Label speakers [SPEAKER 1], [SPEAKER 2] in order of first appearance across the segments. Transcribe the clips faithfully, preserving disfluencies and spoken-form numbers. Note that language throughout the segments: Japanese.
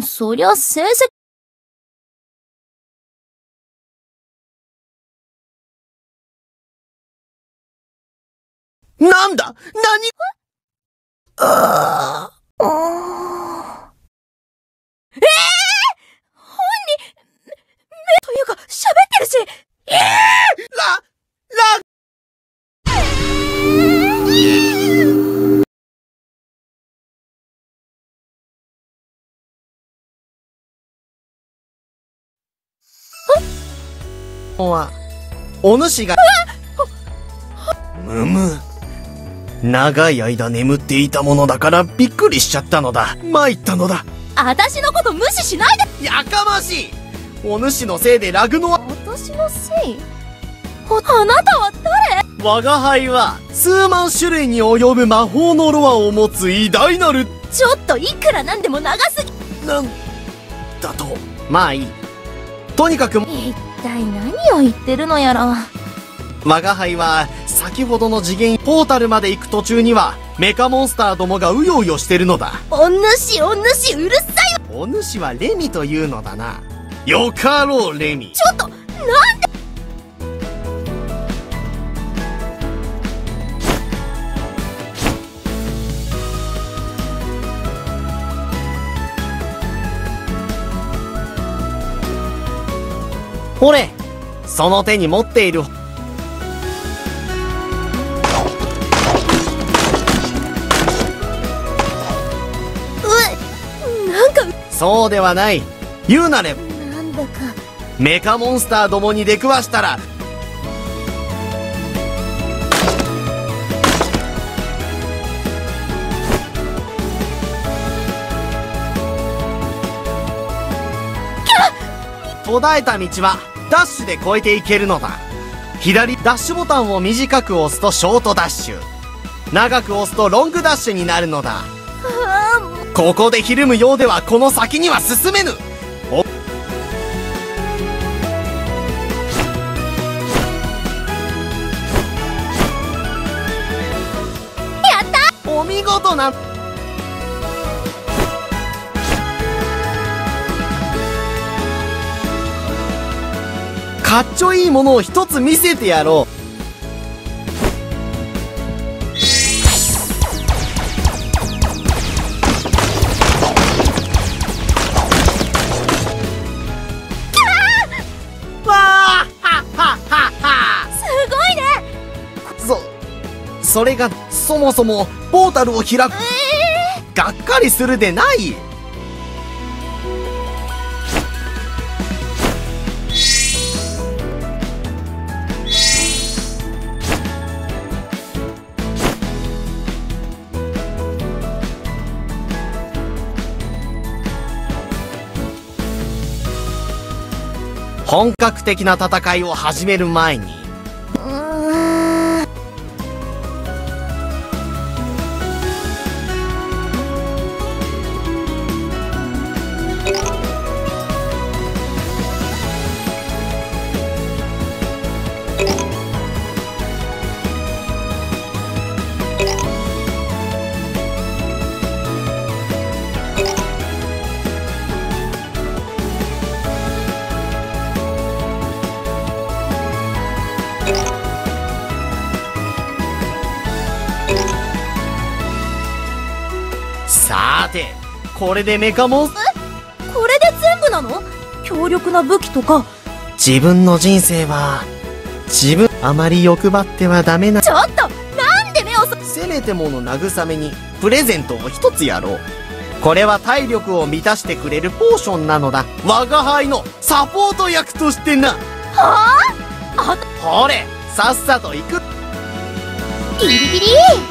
[SPEAKER 1] そりゃ成績。
[SPEAKER 2] なんだ何ああ。
[SPEAKER 1] ええー、本人、目というか喋ってるし。
[SPEAKER 2] ええー、ラ、ラ、は、お主が、むむ。長い間眠っていたものだからびっくりしちゃったのだ。参ったのだ。
[SPEAKER 1] 私のこと無視しないで。
[SPEAKER 2] やかましい。お主のせいでラグノは、
[SPEAKER 1] 私のせい？あなたは誰？
[SPEAKER 2] 我が輩は数万種類に及ぶ魔法のロアを持つ偉大なる。
[SPEAKER 1] ちょっといくらなんでも長すぎ。
[SPEAKER 2] なんだと。まあいい。とにかく、
[SPEAKER 1] 一体何を言ってるのやら。
[SPEAKER 2] 我が輩は先ほどの次元ポータルまで行く途中にはメカモンスターどもがうようよしてるのだ。
[SPEAKER 1] お主お主うるさいわ。
[SPEAKER 2] お主はレミというのだな。よかろうレミ。
[SPEAKER 1] ちょっとなんで。
[SPEAKER 2] ほれ、その手に持っている。そうではない。言うなれ。
[SPEAKER 1] なんだか。
[SPEAKER 2] メカモンスターどもに出くわしたら。途絶えた道はダッシュで越えていけるのだ。左ダッシュボタンを短く押すとショートダッシュ。長く押すとロングダッシュになるのだ。ここでひるむようではこの先には進めぬ。お
[SPEAKER 1] やった
[SPEAKER 2] お見事な。かっちょいいものを一つ見せてやろう。それがそもそもポータルを開く、えー、がっかりするでない。本格的な戦いを始める前に、さて、これでメカモンス、
[SPEAKER 1] え？これで全部なの？強力な武器とか。
[SPEAKER 2] 自分の人生は自分あまり欲張ってはダメな。
[SPEAKER 1] ちょっとなんで目をそ、
[SPEAKER 2] せめてもの慰めにプレゼントを一つやろう。これは体力を満たしてくれるポーションなのだ。我が輩のサポート役としてな。
[SPEAKER 1] はあ？あ、
[SPEAKER 2] ほれ、さっさと行く。
[SPEAKER 1] ギリギリ。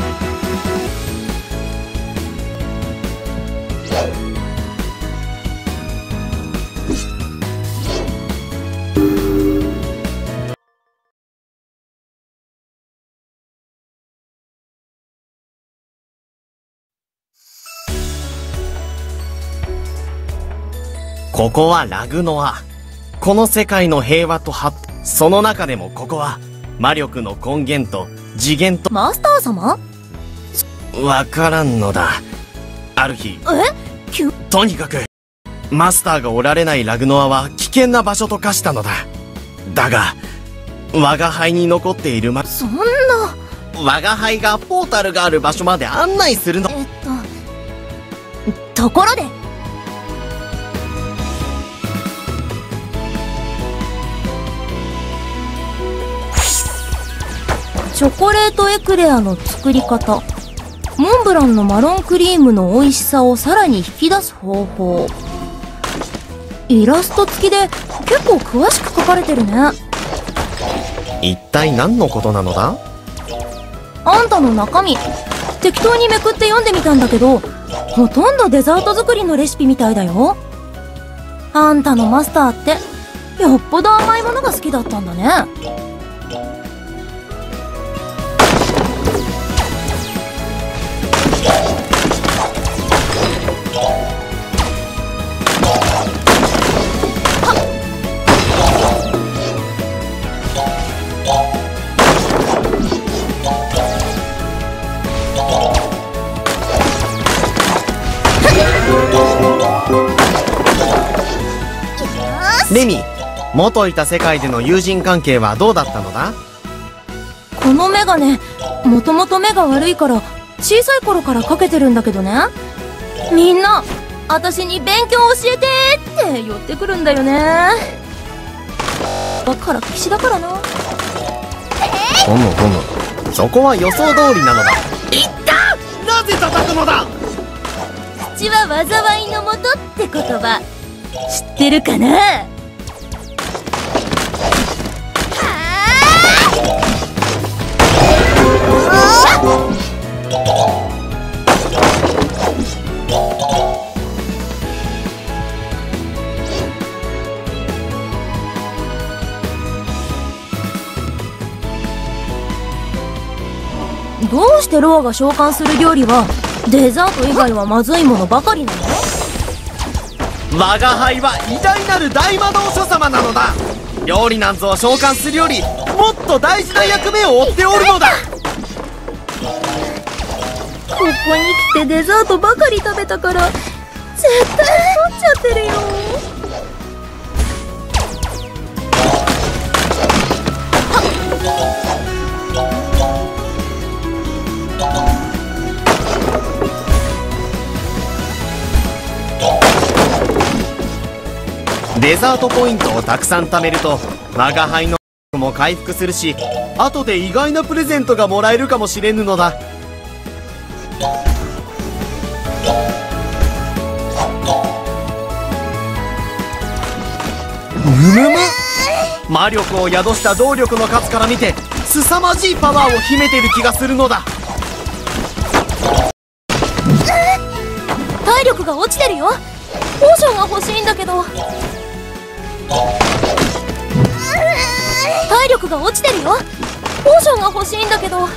[SPEAKER 2] ここはラグノア。この世界の平和と発展。その中でもここは魔力の根源と次元と。
[SPEAKER 1] マスター様？
[SPEAKER 2] わからんのだ。ある日、
[SPEAKER 1] え？急？
[SPEAKER 2] とにかくマスターがおられないラグノアは危険な場所と化したのだ。だが、我が輩に残っているま、
[SPEAKER 1] そんな。
[SPEAKER 2] 我が輩がポータルがある場所まで案内するの。
[SPEAKER 1] えっと、ところで。チョコレートエクレアの作り方。モンブランのマロンクリームの美味しさをさらに引き出す方法。イラスト付きで結構詳しく書かれてるね。
[SPEAKER 2] 一体何のことなのだ？
[SPEAKER 1] あんたの中身適当にめくって読んでみたんだけど、ほとんどデザート作りのレシピみたいだよ。あんたのマスターってよっぽど甘いものが好きだったんだね。
[SPEAKER 2] レミ、元いた世界での友人関係はどうだったのだ？
[SPEAKER 1] このメガネ、もともと目が悪いから小さい頃からかけてるんだけどね。みんな私に勉強教えてって寄ってくるんだよね。だから騎士だからな。
[SPEAKER 2] トムトム、そこは予想通りなのだ。いった！なぜ叩くのだ？
[SPEAKER 1] 口は災いのもとって言葉知ってるかな？どうしてロアが召喚する料理はデザート以外はまずいものばかりなの？
[SPEAKER 2] 我が輩は偉大なる大魔導書様なのだ。料理なんぞを召喚するよりもっと大事な役目を負っておるのだ。
[SPEAKER 1] ここに来てデザートばかり食べたから絶対太っちゃってるよ。
[SPEAKER 2] デザートポイントをたくさん貯めると我が輩のも回復するし、後で意外なプレゼントがもらえるかもしれぬのだ。むむむ、魔力を宿した動力の数から見て凄まじいパワーを秘めてる気がするのだ。
[SPEAKER 1] 体力が落ちてるよ。ポーションが欲しいんだけど。体力が落ちてるよ。ポーションが欲しいんだけど。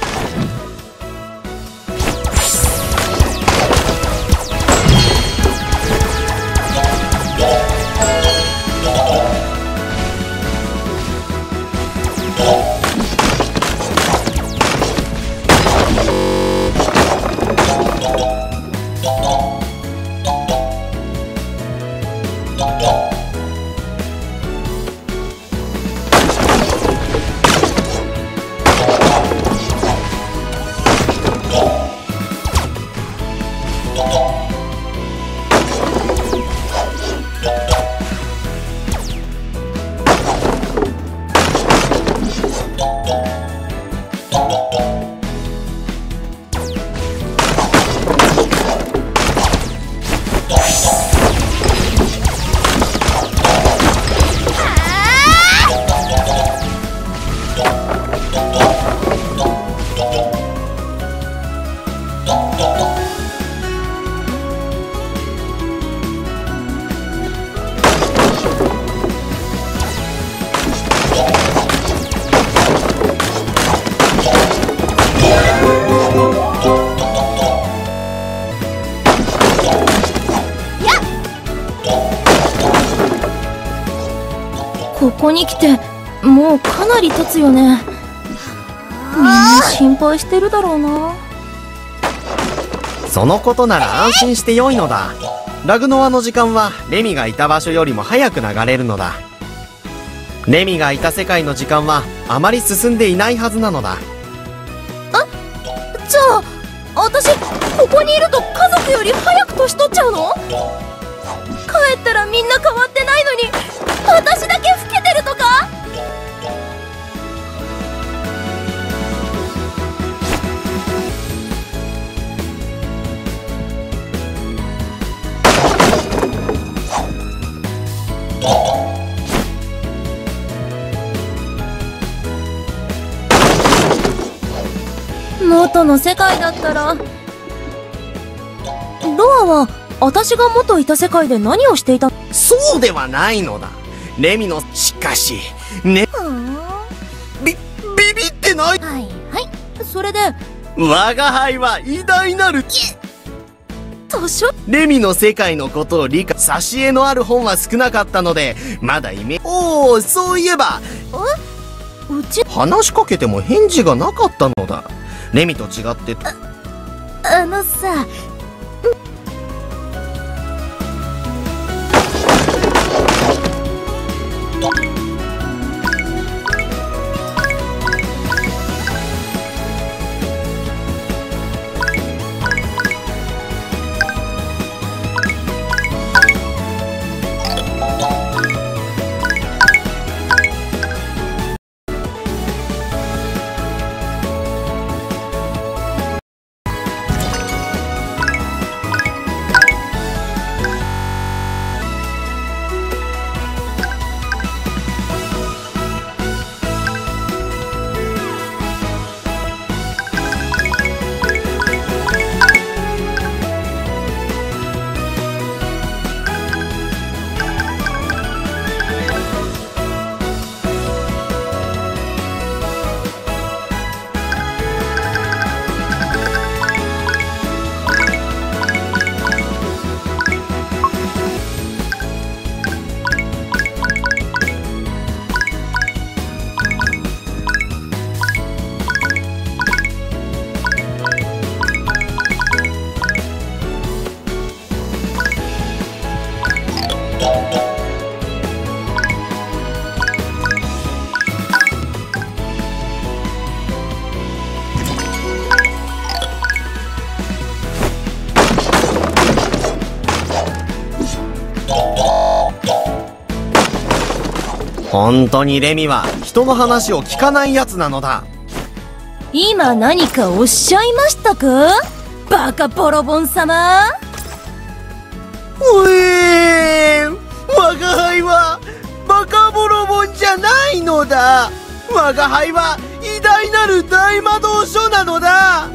[SPEAKER 1] ここに来てもうかなり経つよね。みんな心配してるだろうな。
[SPEAKER 2] そのことなら安心してよいのだ。 ラグノアの時間はレミがいた場所よりも早く流れるのだ。レミがいた世界の時間はあまり進んでいないはずなのだ。
[SPEAKER 1] あ、じゃあ私ここにいると家族より早く年取っちゃうの？帰ったらみんな変わってないのに私だけ老けてるとか？元の世界だったら。ロアは私が元いた世界で何をしていた？
[SPEAKER 2] そうではないのだ。レミの、しかし、ね、び、ビビってない。
[SPEAKER 1] はいはい。それで、
[SPEAKER 2] 我が輩は偉大なる、
[SPEAKER 1] 図書
[SPEAKER 2] レミの世界のことを理解、挿絵のある本は少なかったので、まだイメ、おお、そういえば、
[SPEAKER 1] え？うち、
[SPEAKER 2] 話しかけても返事がなかったのだ。レミと違って、
[SPEAKER 1] あ、あのさ、
[SPEAKER 2] 本当にレミは人の話を聞かないやつなのだ。
[SPEAKER 1] 今何かおっしゃいましたか？バカボロボン様。
[SPEAKER 2] おえー、我が輩はバカボロボンじゃないのだ。我が輩は偉大なる大魔導書なのだ。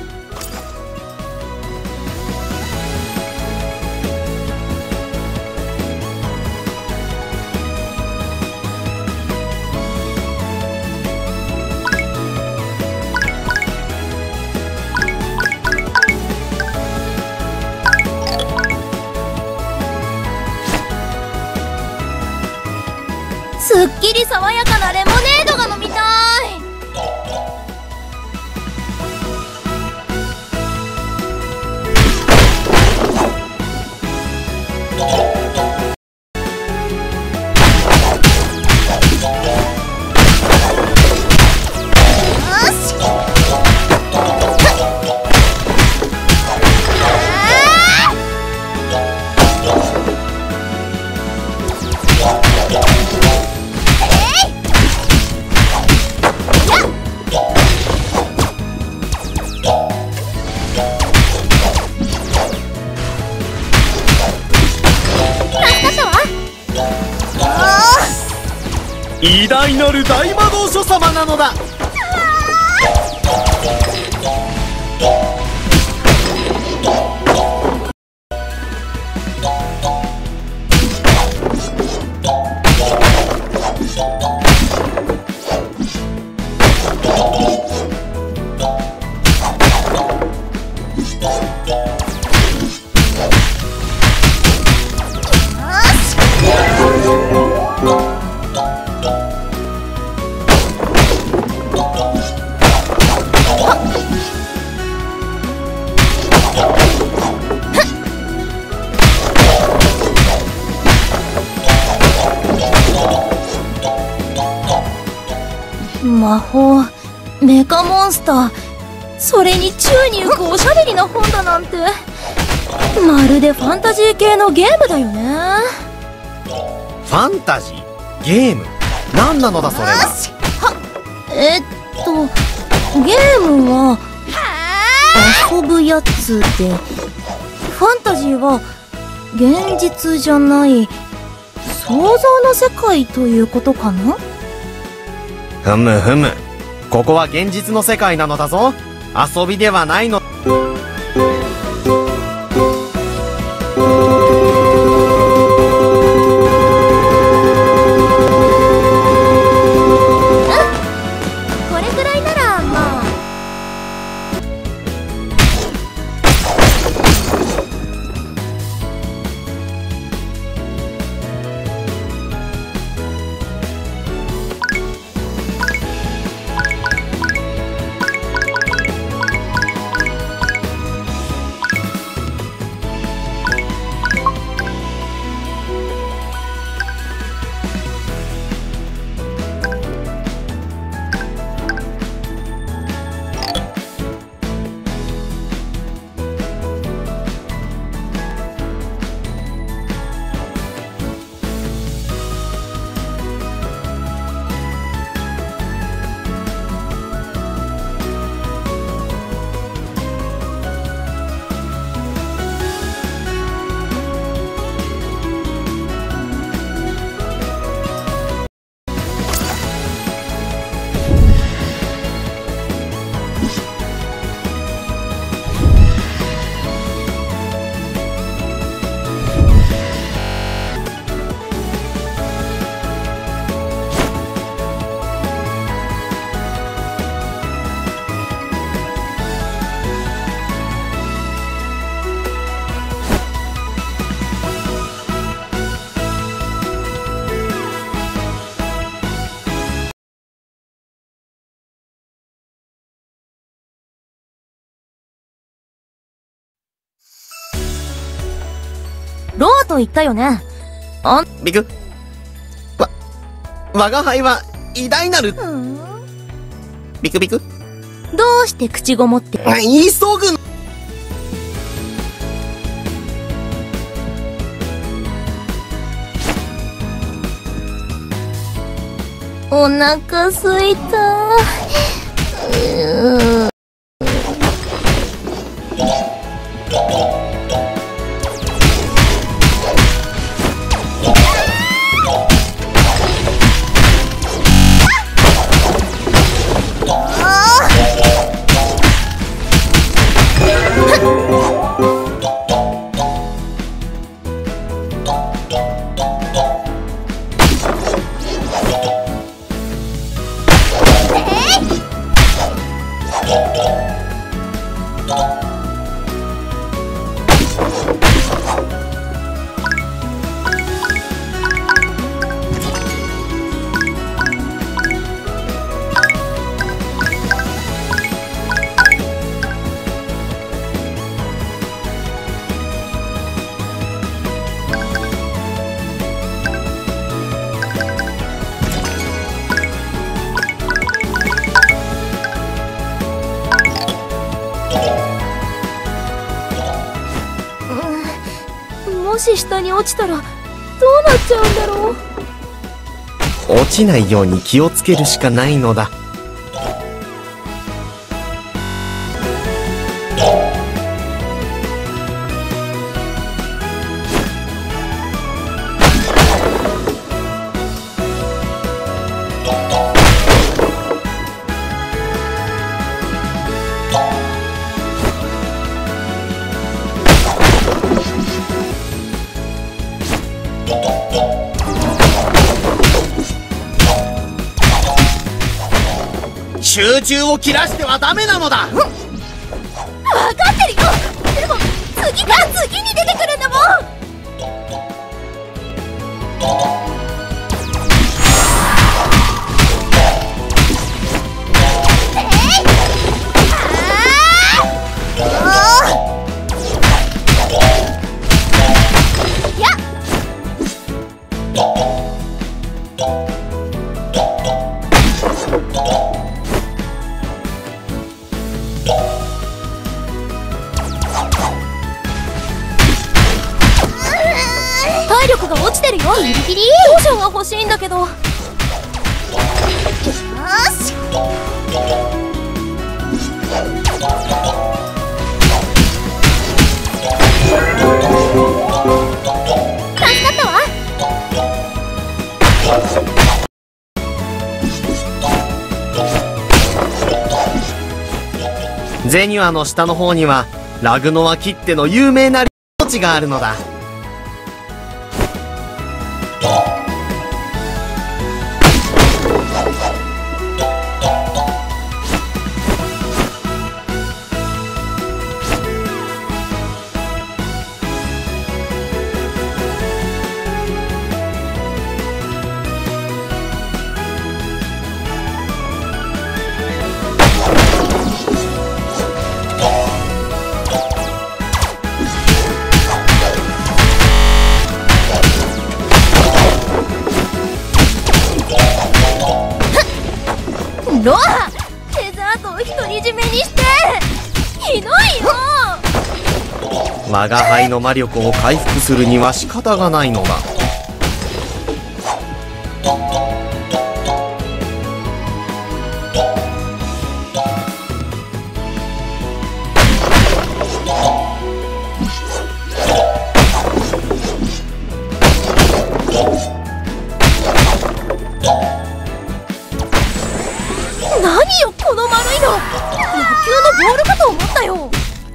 [SPEAKER 1] すっきり爽やかなレモネードが飲みたい。
[SPEAKER 2] 偉大なる大魔導書様なのだ。
[SPEAKER 1] 魔法、メカモンスター、それに宙に浮くおしゃべりな本だなんて、まるでファンタジー系のゲームだよね。
[SPEAKER 2] ファンタジーゲーム何なのだそれは。
[SPEAKER 1] はえっとゲームは遊ぶやつで、ファンタジーは現実じゃない想像の世界ということかな。
[SPEAKER 2] ふむふむ、ここは現実の世界なのだぞ。遊びではないの。
[SPEAKER 1] これくらいならまあ。ローと言ったよね。あん
[SPEAKER 2] ビクわ我が輩は偉大なるビクビク。
[SPEAKER 1] どうして口ごもって
[SPEAKER 2] 急ぐ。
[SPEAKER 1] お腹すいた。うーもし下に落ちたらどうなっちゃうんだろう。
[SPEAKER 2] 落ちないように気をつけるしかないのだ。集中を切らしてはダメなのだ。
[SPEAKER 1] 分かってるよ。でも次から次に出てくるんだもん。
[SPEAKER 2] あ
[SPEAKER 1] けど。よし。助かったわ。
[SPEAKER 2] ゼニュアの下の方にはラグノアきっての有名な土地があるのだ。
[SPEAKER 1] ロア、デザートを独り占めにしてひどいよ。
[SPEAKER 2] 我が輩の魔力を回復するには仕方がないのだ。
[SPEAKER 1] 何よこの丸いの、野球のボールかと思ったよ。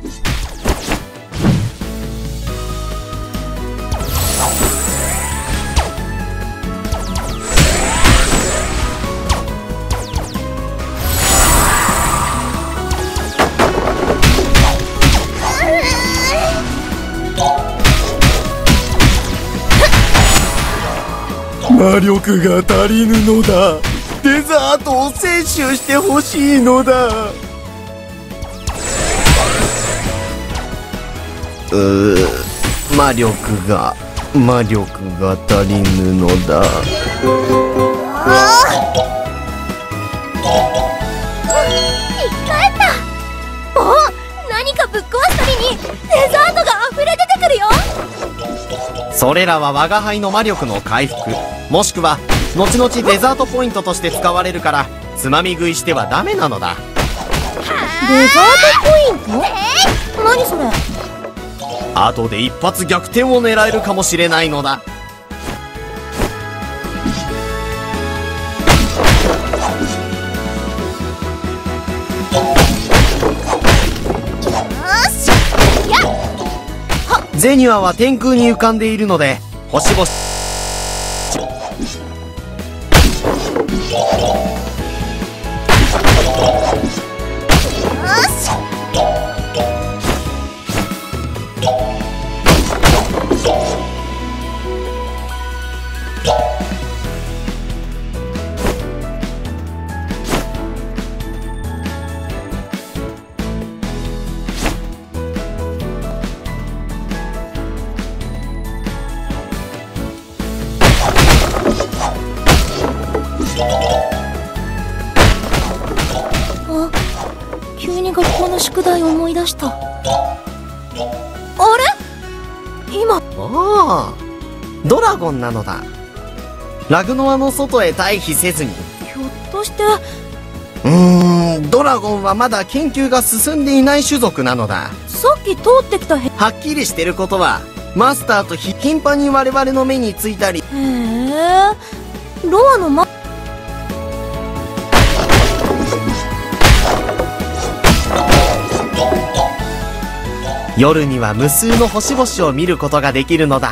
[SPEAKER 2] 魔力が足りぬのだ。デザートを摂取してほしいのだ。うー、魔力が魔力が足りぬのだ。
[SPEAKER 1] あ生き返った。お、何かぶっ壊すたびにデザートが溢れ出てくるよ。
[SPEAKER 2] それらは我が輩の魔力の回復、もしくは後々デザートポイントとして使われるから、つまみ食いしてはダメなのだ。
[SPEAKER 1] デザートポイント？えー、何それ？
[SPEAKER 2] 後で一発逆転を狙えるかもしれないのだ。ゼニュアは天空に浮かんでいるので、星々
[SPEAKER 1] 急に学校の宿題を思い出した。あれ？今。
[SPEAKER 2] ああ、ドラゴンなのだ。ラグノアの外へ退避せずに。
[SPEAKER 1] ひょっとして。
[SPEAKER 2] うーん、ドラゴンはまだ研究が進んでいない種族なのだ。
[SPEAKER 1] さっき通ってきたへ。
[SPEAKER 2] はっきりしてることは、マスターとひ頻繁に我々の目についたり。
[SPEAKER 1] へえ、ロアのま。
[SPEAKER 2] 夜には無数の星々を見ることができるのだ。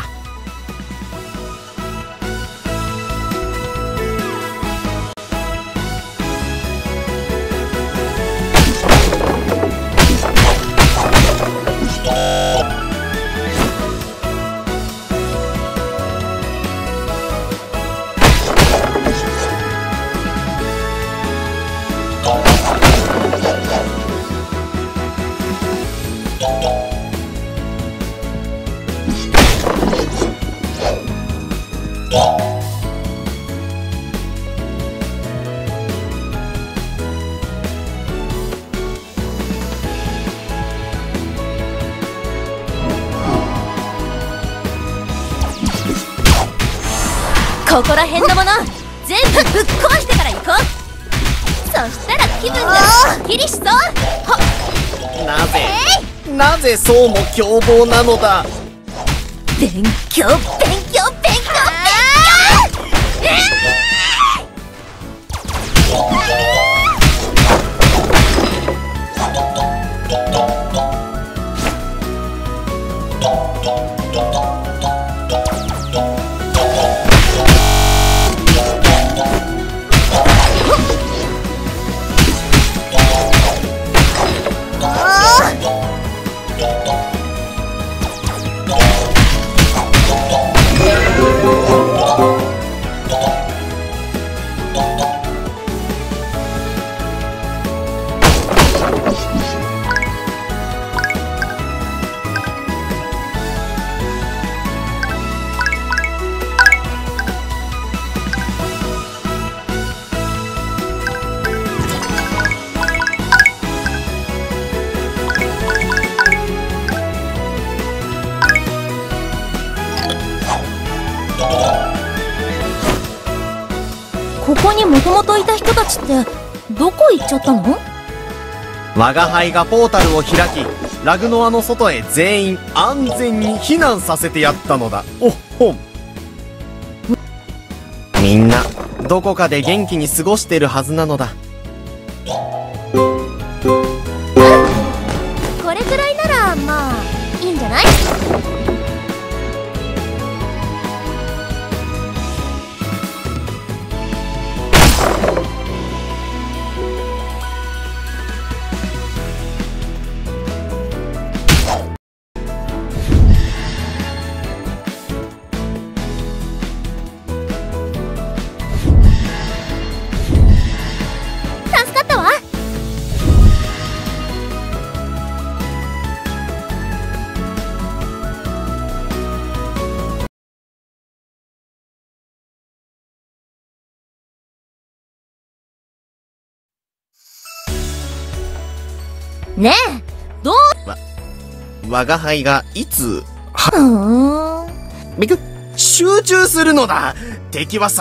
[SPEAKER 1] ここら辺のもの全部ぶっ壊してから行こう。そしたら気分がすっきりしそう。はっ、
[SPEAKER 2] なぜ、なぜそうも凶暴なのだ。
[SPEAKER 1] 勉強勉強勉強勉強、えーここにもともといた人たちってどこ行っちゃったの？
[SPEAKER 2] 我が輩がポータルを開き、ラグノアの外へ全員安全に避難させてやったのだ。おっほん。みんなどこかで元気に過ごしてるはずなのだ。
[SPEAKER 1] これくらいならまあいいんじゃない？ねえ、どう？
[SPEAKER 2] わ、我が輩がいつ、は、
[SPEAKER 1] うーん。
[SPEAKER 2] びく、集中するのだ。敵は